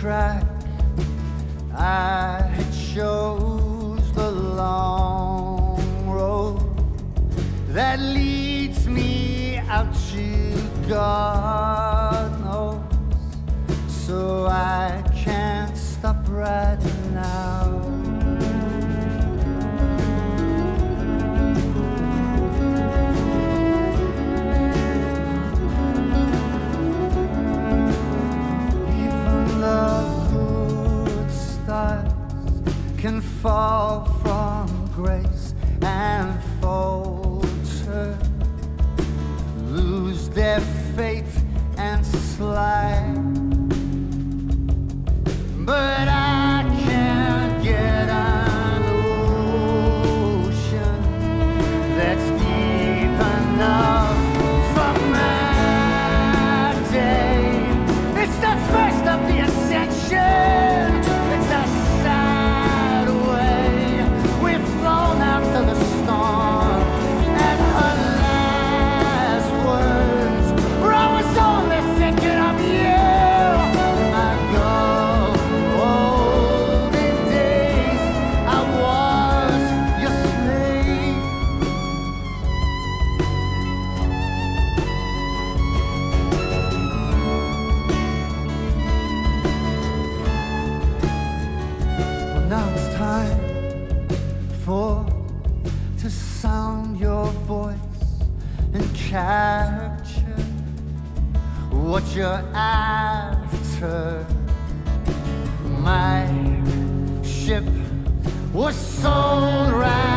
crack. I chose the long road that leads me out to God knows. So I can't stop right now. Can fall from grace and falter, lose their faith and slide. But I can't get an ocean that's deep enough for my day. It's the first of the ascension. It's the after the storm, and her last words were always only thinking of you. My golden days, I was your slave. Well, now it's time to sound your voice and capture what you're after. My ship was sold right